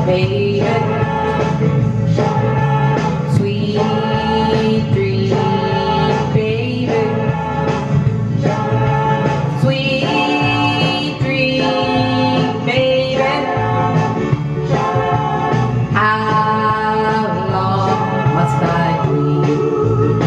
baby. Sweet dream, baby. Sweet dream, baby. How long must I dream?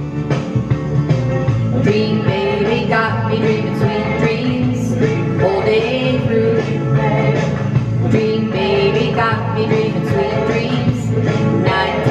Dream, baby, got me dreaming sweet dreams all day through. Dream, baby, got me dreaming sweet dreams night.